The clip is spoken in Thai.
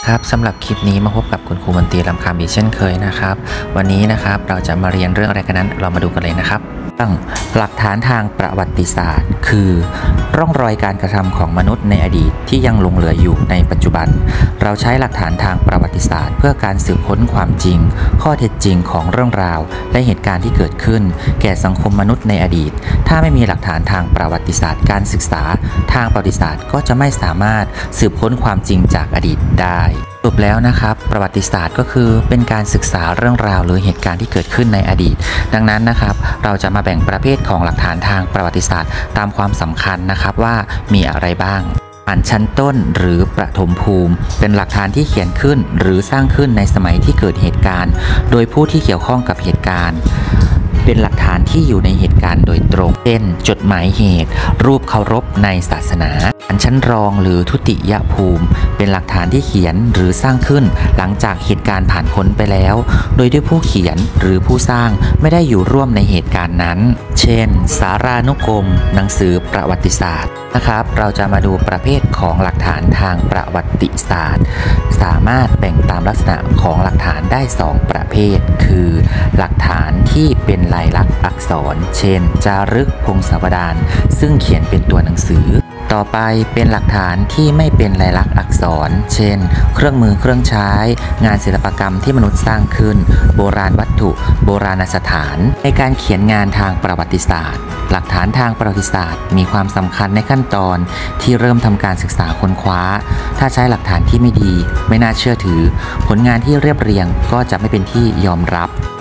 ครับสำหรับคลิปนี้มาพบกับคุณครูมนตรีลำคำอีกเช่นเคยนะครับวันนี้นะครับเราจะมาเรียนเรื่องอะไรกันนั้นเรามาดูกันเลยนะครับหลักฐานทางประวัติศาสตร์คือร่องรอยการกระทำของมนุษย์ในอดีตที่ยังหลงเหลืออยู่ในปัจจุบันเราใช้หลักฐานทางประวัติศาสตร์เพื่อการสืบค้นความจริงข้อเท็จจริงของเรื่องราวและเหตุการณ์ที่เกิดขึ้นแก่สังคมมนุษย์ในอดีตถ้าไม่มีหลักฐานทางประวัติศาสตร์การศึกษาทางประวัติศาสตร์ก็จะไม่สามารถสืบค้นความจริงจากอดีตได้สรุปแล้วนะครับประวัติศาสตร์ก็คือเป็นการศึกษาเรื่องราวหรือเหตุการณ์ที่เกิดขึ้นในอดีตดังนั้นนะครับเราจะมาแบ่งประเภทของหลักฐานทางประวัติศาสตร์ตามความสำคัญนะครับว่ามีอะไรบ้างชั้นต้นหรือประถมภูมิเป็นหลักฐานที่เขียนขึ้นหรือสร้างขึ้นในสมัยที่เกิดเหตุการณ์โดยผู้ที่เกี่ยวข้องกับเหตุการณ์เป็นหลักฐานที่อยู่ในเหตุการณ์โดยตรงเช่นจดหมายเหตุรูปเคารพในศาสนาชั้นรองหรือทุติยภูมิเป็นหลักฐานที่เขียนหรือสร้างขึ้นหลังจากเหตุการณ์ผ่านพ้นไปแล้วโดยที่ผู้เขียนหรือผู้สร้างไม่ได้อยู่ร่วมในเหตุการณ์นั้นเช่นสารานุกรมหนังสือประวัติศาสตร์นะครับเราจะมาดูประเภทของหลักฐานทางประวัติศาสตร์สามารถแบ่งตามลักษณะของหลักฐานได้2ประเภทคือหลักฐานที่เป็นลายลักษณ์อักษรเช่นจารึกพงศาวดารซึ่งเขียนเป็นตัวหนังสือต่อไปเป็นหลักฐานที่ไม่เป็นลายลักษณ์อักษรเช่นเครื่องมือเครื่องใช้งานศิลปกรรมที่มนุษย์สร้างขึ้นโบราณวัตถุโบราณสถานในการเขียนงานทางประวัติศาสตร์หลักฐานทางประวัติศาสตร์มีความสำคัญในขั้นตอนที่เริ่มทำการศึกษาค้นคว้าถ้าใช้หลักฐานที่ไม่ดีไม่น่าเชื่อถือผลงานที่เรียบเรียงก็จะไม่เป็นที่ยอมรับ